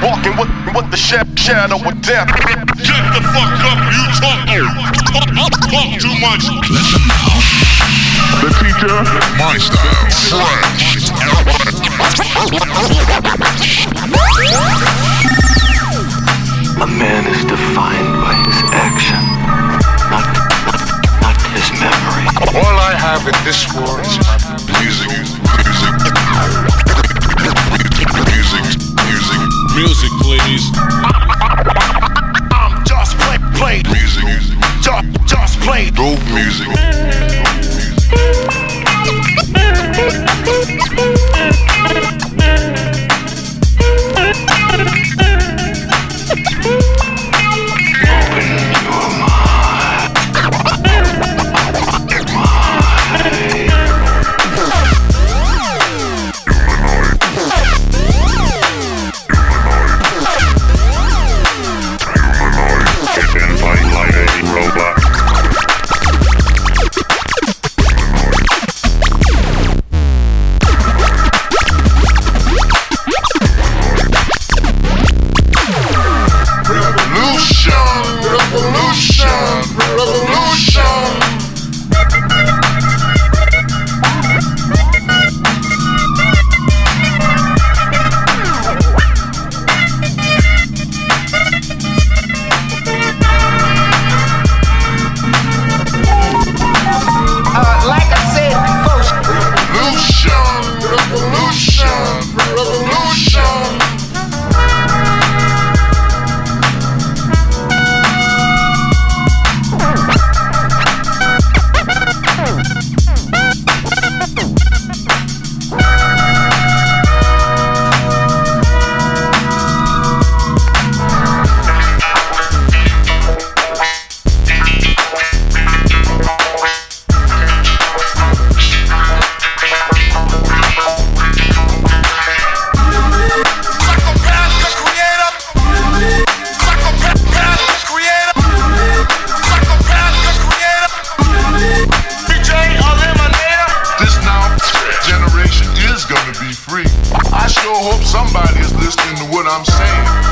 walking with the shadow of death. Get the fuck up, you talk too much. Listen now. The teacher, My style, fresh. A man is defined by his action, not his memory. All I have in this world is music. Music, please. I'm just play Music. just play Dope music. I sure hope somebody is listening to what I'm saying.